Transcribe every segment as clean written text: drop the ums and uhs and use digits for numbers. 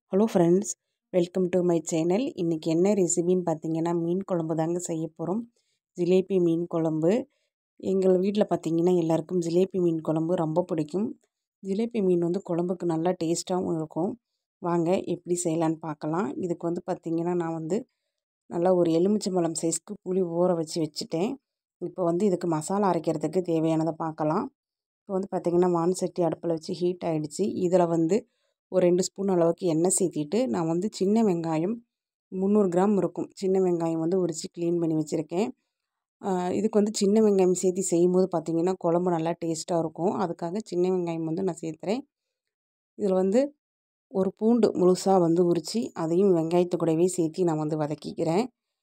Hello friends, welcome to my channel. இன்றைக்கி என்ன ரெசிபின்னு பார்த்தீங்கன்னா, மீன் குழம்பு தாங்க செய்ய போகிறோம். ஜிலேபி மீன் குழம்பு. எங்கள் வீட்டில் பார்த்தீங்கன்னா எல்லாருக்கும் ஜிலேபி மீன் குழம்பு ரொம்ப பிடிக்கும். ஜிலேபி மீன் குழம்புக்கு நல்லா டேஸ்ட்டாகவும் இருக்கும். வாங்க எப்படி செய்யலான்னு பார்க்கலாம். இதுக்கு பார்த்திங்கன்னா நான் நல்லா ஒரு எலுமிச்சம்பழம் சைஸ்க்கு புளி ஊற வச்சுட்டேன். இப்போ இதுக்கு மசாலா அரைக்கிறதுக்கு தேவையானதை பார்க்கலாம். இப்போ பார்த்திங்கன்னா வான்சட்டி அடுப்பில் வச்சு ஹீட் ஆகிடுச்சு. இதில் ஒரு 2 ஸ்பூன் அளவுக்கு எண்ணெய் சேர்த்திட்டு நான் சின்ன வெங்காயம் 300 கிராம் இருக்கும். சின்ன வெங்காயம் உரித்து க்ளீன் பண்ணி வச்சுருக்கேன். இதுக்கு சின்ன வெங்காயம் சேர்த்து செய்யும்போது பார்த்திங்கன்னா குழம்பு நல்லா டேஸ்ட்டாக இருக்கும். அதுக்காக சின்ன வெங்காயம் நான் சேர்த்துறேன். இதில் ஒரு பூண்டு முழுசாக உரித்து அதையும் வெங்காயத்து கூடவே சேர்த்து நான் வதக்கிக்கிறேன்.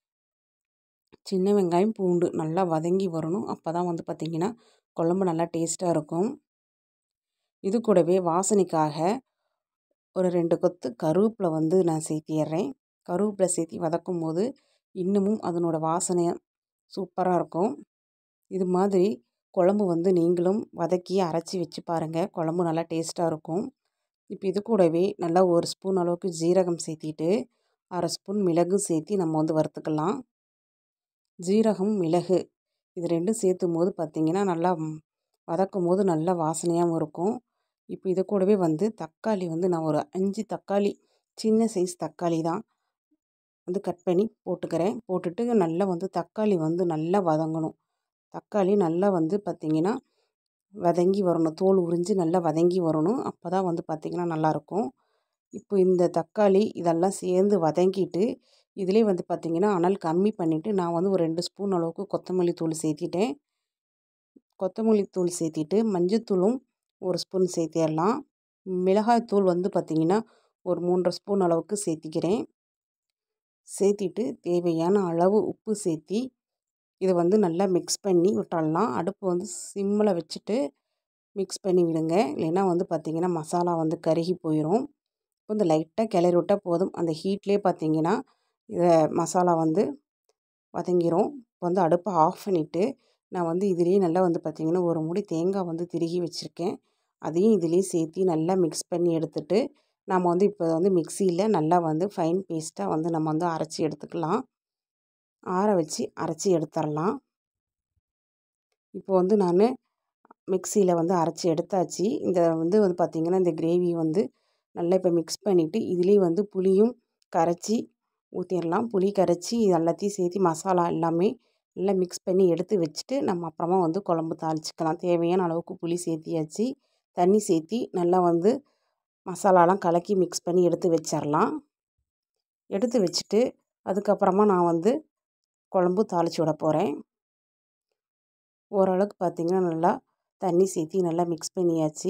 சின்ன வெங்காயம் பூண்டு நல்லா வதங்கி வரணும். அப்போ தான் பார்த்திங்கன்னா குழம்பு நல்லா டேஸ்ட்டாக இருக்கும். இது கூடவே வாசனைக்காக ஒரு 2 கொத்து கருவேப்பிலை நான் சேர்த்திடுறேன். கருவேப்பிலை சேர்த்தி வதக்கும் போது இன்னமும் அதனோட வாசனை சூப்பராக இருக்கும். இது மாதிரி குழம்பு நீங்களும் வதக்கி அரைச்சி வச்சு பாருங்கள். குழம்பு நல்லா டேஸ்ட்டாக இருக்கும். இப்போ இது கூடவே நல்லா 1 ஸ்பூன் அளவுக்கு ஜீரகம் சேர்த்திட்டு 1/2 ஸ்பூன் மிளகு சேர்த்தி நம்ம வறுத்துக்கலாம். ஜீரகம், மிளகு இது 2 சேர்த்தும் போது பார்த்திங்கன்னா நல்லா வதக்கும் போது நல்லா வாசனையாகவும் இருக்கும். இப்போ இது கூடவே தக்காளி நான் ஒரு 5 தக்காளி, சின்ன சைஸ் தக்காளி தான் கட் பண்ணி போட்டுக்கிறேன். போட்டுட்டு நல்லா தக்காளி நல்லா வதங்கணும். தக்காளி நல்லா பார்த்திங்கன்னா வதங்கி வரணும். தோல் உரிஞ்சு நல்லா வதங்கி வரணும். அப்போ தான் பார்த்திங்கன்னா நல்லாயிருக்கும். இப்போ இந்த தக்காளி இதெல்லாம் சேர்ந்து வதங்கிட்டு இதிலே பார்த்திங்கன்னா அனல் கம்மி பண்ணிவிட்டு நான் ஒரு 2 ஸ்பூன் அளவுக்கு கொத்தமல்லி தூள் சேர்த்திட்டேன். கொத்தமல்லி தூள் சேர்த்திட்டு மஞ்சத்தூளும் 1 ஸ்பூன் சேர்த்திடலாம். மிளகாய்த்தூள் பார்த்திங்கன்னா ஒரு 3 ஸ்பூன் அளவுக்கு சேர்த்திக்கிறேன். சேர்த்திட்டு தேவையான அளவு உப்பு சேர்த்தி இதை நல்லா மிக்ஸ் பண்ணி விட்டுடலாம். அடுப்பு சிம்மில் வச்சுட்டு மிக்ஸ் பண்ணி விடுங்க. இல்லைன்னா பார்த்திங்கன்னா மசாலா கருகி போயிடும். லைட்டாக கிளறி விட்டால் போதும். அந்த ஹீட்லேயே பார்த்திங்கன்னா இதை மசாலா வதங்கிரும். இப்போ அடுப்பை ஆஃப் பண்ணிவிட்டு நான் இதிலேயே நல்லா பார்த்திங்கன்னா ஒரு மூடி தேங்காய் திருகி வச்சுருக்கேன். அதையும் இதிலேயே சேர்த்தி நல்லா மிக்ஸ் பண்ணி எடுத்துட்டு நம்ம இப்போ மிக்சியில் நல்லா ஃபைன் பேஸ்ட்டாக நம்ம அரைச்சி எடுத்துக்கலாம். ஆற வச்சு அரைச்சி எடுத்துடலாம். இப்போ நான் மிக்சியில் அரைச்சி எடுத்தாச்சு. இந்த பார்த்திங்கன்னா இந்த கிரேவி நல்லா இப்போ மிக்ஸ் பண்ணிவிட்டு இதுலேயே புளியும் கரைச்சி ஊற்றிடலாம். புளி கரைச்சி எல்லாத்தையும் சேர்த்து மசாலா எல்லாமே நல்லா மிக்ஸ் பண்ணி எடுத்து வச்சுட்டு நம்ம அப்புறமா குழம்பு தாளிச்சிக்கலாம். தேவையான அளவுக்கு புளி சேர்த்தியாச்சு. தண்ணி சேர்த்தி நல்லா மசாலாலாம் கலக்கி மிக்ஸ் பண்ணி எடுத்து வச்சிடலாம். எடுத்து வச்சுட்டு அதுக்கப்புறமா நான் குழம்பு தாளித்து விட போகிறேன். ஓரளவுக்கு பார்த்திங்கன்னா நல்லா தண்ணி சேர்த்தி நல்லா மிக்ஸ் பண்ணியாச்சு.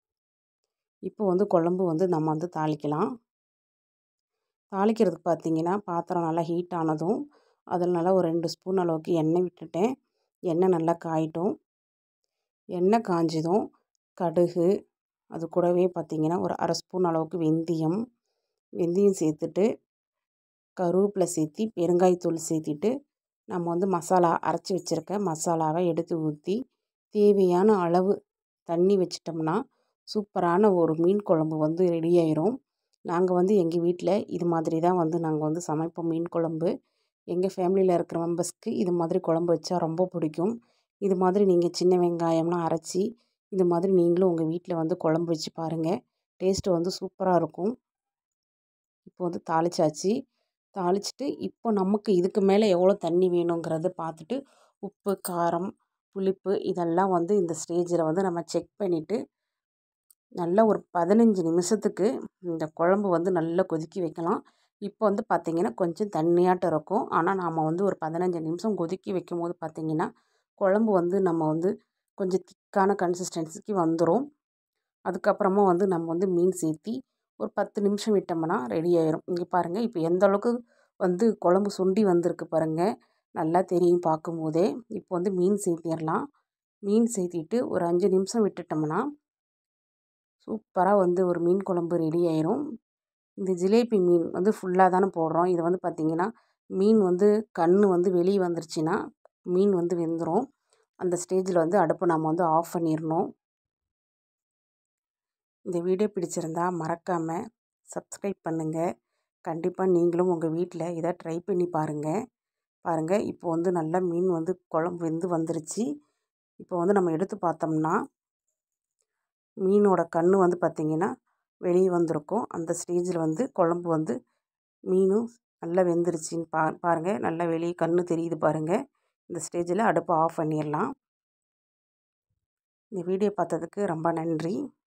இப்போ குழம்பு நம்ம தாளிக்கலாம். தாளிக்கிறதுக்கு பார்த்திங்கன்னா பாத்திரம் நல்லா ஹீட் ஆனதும் அதில் நல்லா ஒரு 2 ஸ்பூன் அளவுக்கு எண்ணெய் விட்டுட்டேன். எண்ணெய் நல்லா காயட்டும். எண்ணெய் காஞ்சதும் கடுகு, அது கூடவே பார்த்திங்கன்னா ஒரு 1/2 ஸ்பூன் அளவுக்கு வெந்தயம் சேர்த்துட்டு கருவேப்பிலை சேர்த்தி பெருங்காயத்தூள் சேர்த்திட்டு நம்ம மசாலா அரைச்சி வச்சுருக்க மசாலாவை எடுத்து ஊற்றி தேவையான அளவு தண்ணி வச்சிட்டோம்னா சூப்பரான ஒரு மீன் குழம்பு ரெடி ஆயிரும். நாங்கள் எங்கள் வீட்டில் இது மாதிரி தான் நாங்கள் சமைப்போம் மீன் குழம்பு. எங்கள் ஃபேமிலியில் இருக்கிற மெம்பர்ஸ்க்கு இது மாதிரி குழம்பு வச்சா ரொம்ப பிடிக்கும். இது மாதிரி நீங்கள் சின்ன வெங்காயம்லாம் அரைச்சி இது மாதிரி நீங்களும் உங்கள் வீட்டில் குழம்பு வச்சு பாருங்கள். டேஸ்ட்டு சூப்பராக இருக்கும். இப்போ தாளிச்சாச்சு. தாளிச்சிட்டு இப்போ நமக்கு இதுக்கு மேலே எவ்வளோ தண்ணி வேணுங்கிறத பார்த்துட்டு உப்பு, காரம், புளிப்பு இதெல்லாம் இந்த ஸ்டேஜில் நம்ம செக் பண்ணிவிட்டு நல்லா ஒரு 15 நிமிஷத்துக்கு இந்த குழம்பு நல்லா கொதிக்க வைக்கலாம். இப்போ பார்த்திங்கன்னா கொஞ்சம் தண்ணியாட்டம் இருக்கும். ஆனால் நாம் ஒரு 15 நிமிஷம் கொதிக்க வைக்கும்போது பார்த்திங்கன்னா குழம்பு நம்ம கொஞ்சம் திக்கான கன்சிஸ்டன்சிக்கு வந்துடும். அதுக்கப்புறமா நம்ம மீன் சேர்த்தி ஒரு 10 நிமிஷம் விட்டோம்னா ரெடி ஆயிரும். இங்கே பாருங்கள் இப்போ எந்த அளவுக்கு குழம்பு சுண்டி வந்திருக்கு பாருங்கள். நல்லா தெரியும் பார்க்கும்போதே. இப்போ மீன் சேர்த்திடலாம். மீன் சேர்த்திட்டு ஒரு 5 நிமிஷம் விட்டுட்டோம்னா சூப்பராக ஒரு மீன் குழம்பு ரெடி ஆயிரும். இந்த ஜிலேபி மீன் ஃபுல்லாக தானே போடுறோம். இது பார்த்திங்கன்னா மீன் கண் வெளியே வந்துருச்சுன்னா மீன் வெந்துடும். அந்த ஸ்டேஜில் அடுப்பை நம்ம ஆஃப் பண்ணிடணும். இந்த வீடியோ பிடிச்சிருந்தா மறக்காமல் சப்ஸ்கிரைப் பண்ணுங்கள். கண்டிப்பாக நீங்களும் உங்கள் வீட்டில் இதை ட்ரை பண்ணி பாருங்கள். இப்போ வந்து நல்லா மீன் வந்து குழம்பு வெந்து வந்துருச்சு. இப்போ வந்து நம்ம எடுத்து பார்த்தோம்னா மீனோட கண்ணு வந்து பார்த்திங்கன்னா வெளியே வந்திருக்கும். அந்த ஸ்டேஜில் வந்து குழம்பு வந்து மீனும் நல்லா வெந்துருச்சின்னு பாருங்கள். நல்லா வெளியே கண்ணு தெரியுது பாருங்கள். இந்த ஸ்டேஜில் அடுப்பை ஆஃப் பண்ணிடலாம். இந்த வீடியோ பார்த்ததுக்கு ரொம்ப நன்றி.